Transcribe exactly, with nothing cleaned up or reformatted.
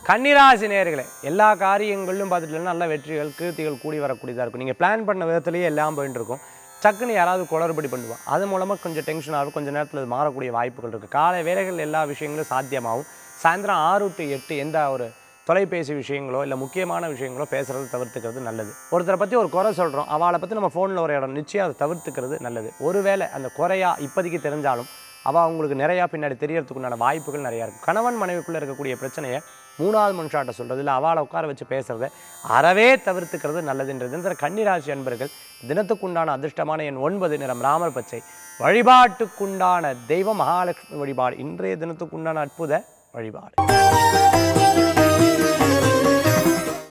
கன்னிராசி நேயர்களே, எல்லா காரியங்களிலும் பார்த்துட்டீங்கன்னா நல்ல வெற்றிகள் கீர்த்திகள் கூடி வரக்கூடியதாக இருக்கும். நீங்கள் பிளான் பண்ண விதத்துலேயே எல்லாம் போயிட்டு இருக்கும். டக்குன்னு யாராவது குளறுபடி பண்ணுவான், அது மூலமாக கொஞ்சம் டென்ஷன் ஆகும். கொஞ்சம் நேரத்தில் அது மாறக்கூடிய வாய்ப்புகள் இருக்குது. காலை வேலைகள் எல்லா விஷயங்களும் சாத்தியமாகும். சாயந்தரம் ஆறு டு எட்டு எந்த ஒரு தொலைபேசி விஷயங்களோ இல்லை முக்கியமான விஷயங்களோ பேசுகிறது தவிர்த்துக்கிறது நல்லது. ஒருத்தரை பற்றி ஒரு குறை சொல்கிறோம், அவளை பற்றி நம்ம ஃபோனில் ஒரு இடம் நிச்சயம் அதை தவிர்த்துக்கிறது நல்லது. ஒருவேளை அந்த குறையா இப்போதைக்கு தெரிஞ்சாலும் அவள் அவங்களுக்கு நிறையா பின்னாடி தெரியறதுக்குண்டான வாய்ப்புகள் நிறையா இருக்கும். கணவன் மனைவிக்குள்ளே இருக்கக்கூடிய பிரச்சனையை மூணாவது மனுஷாட்ட சொல்கிறது இல்லை அவளை உட்கார வச்சு பேசுகிறத அறவே தவிர்த்துக்கிறது நல்லதுன்றது. இந்த கன்னிராசி அன்பர்கள் தினத்துக்குண்டான அதிர்ஷ்டமான எண் ஒன்பது, நிறம் ராமர் பச்சை, வழிபாட்டுக்குண்டான தெய்வம் மகாலட்சுமி வழிபாடு இன்றைய தினத்துக்குண்டான அற்புத வழிபாடு.